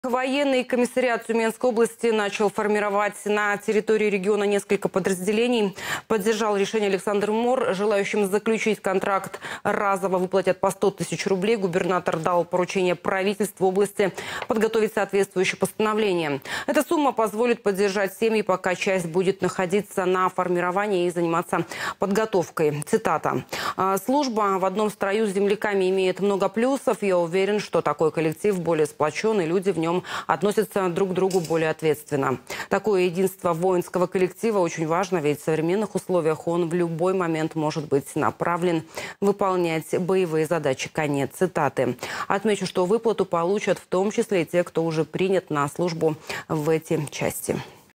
Военный комиссариат Тюменской области начал формировать на территории региона несколько подразделений. Поддержал решение Александр Мор. Желающим заключить контракт разово выплатят по 100 тысяч рублей. Губернатор дал поручение правительству области подготовить соответствующее постановление. Эта сумма позволит поддержать семьи, пока часть будет находиться на формировании и заниматься подготовкой. Цитата. «Служба в одном строю с земляками имеет много плюсов. Я уверен, что такой коллектив более сплоченный, люди в нем относятся друг к другу более ответственно. Такое единство воинского коллектива очень важно, ведь в современных условиях он в любой момент может быть направлен выполнять боевые задачи». Конец цитаты. Отмечу, что выплату получат в том числе и те, кто уже принят на службу в эти части.